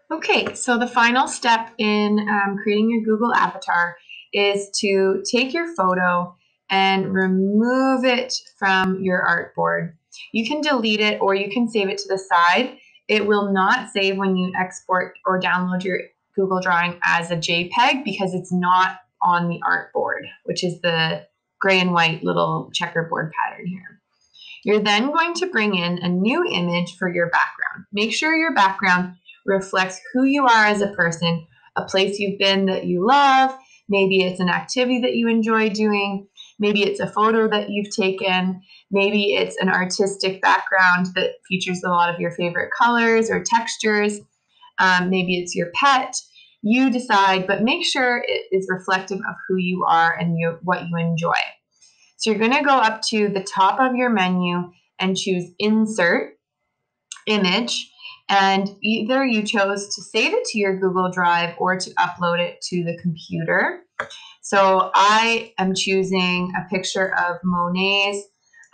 Okay, so the final step in creating your Google avatar is to take your photo and remove it from your artboard. You can delete it or you can save it to the side. It will not save when you export or download your Google Drawing as a JPEG because it's not on the artboard, which is the gray and white little checkerboard pattern here. You're then going to bring in a new image for your background. Make sure your background reflects who you are as a person, a place you've been that you love. Maybe it's an activity that you enjoy doing. Maybe it's a photo that you've taken. Maybe it's an artistic background that features a lot of your favorite colors or textures. Maybe it's your pet. You decide, but make sure it is reflective of who you are and what you enjoy. So you're going to go up to the top of your menu and choose Insert Image. And either you chose to save it to your Google Drive or to upload it to the computer. So I am choosing a picture of Monet's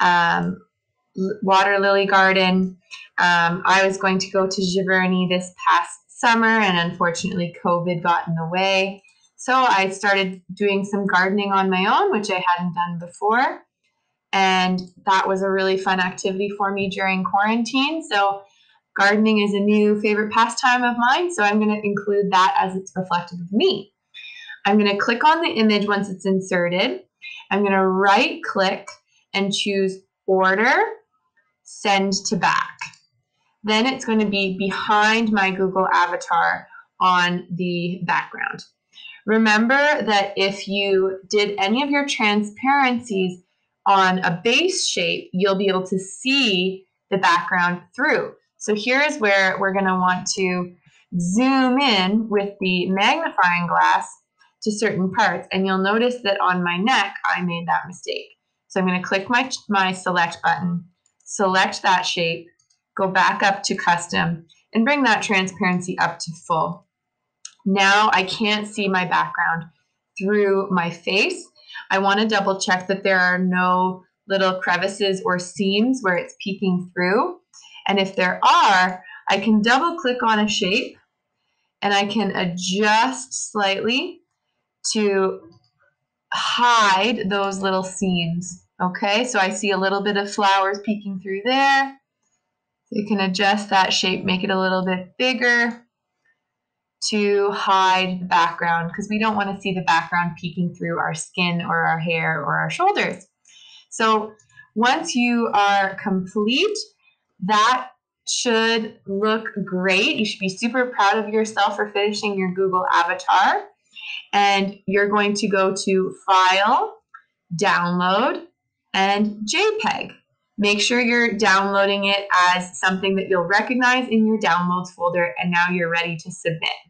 water lily garden. I was going to go to Giverny this past summer, and unfortunately COVID got in the way. So I started doing some gardening on my own, which I hadn't done before. And that was a really fun activity for me during quarantine. So gardening is a new favorite pastime of mine. So I'm going to include that as it's reflective of me. I'm going to click on the image once it's inserted. I'm going to right click and choose Order, Send to Back. Then it's going to be behind my Google avatar on the background. Remember that if you did any of your transparencies on a base shape, you'll be able to see the background through. So here's where we're going to want to zoom in with the magnifying glass to certain parts. And you'll notice that on my neck, I made that mistake. So I'm going to click my select button, select that shape, go back up to custom, and bring that transparency up to full. Now I can't see my background through my face. I want to double check that there are no little crevices or seams where it's peeking through. And if there are, I can double click on a shape and I can adjust slightly to hide those little seams. Okay, so I see a little bit of flowers peeking through there. So you can adjust that shape, make it a little bit bigger to hide the background because we don't want to see the background peeking through our skin or our hair or our shoulders. So once you are complete, that should look great. You should be super proud of yourself for finishing your Google avatar. And you're going to go to File, Download, and JPEG. Make sure you're downloading it as something that you'll recognize in your downloads folder, and now you're ready to submit.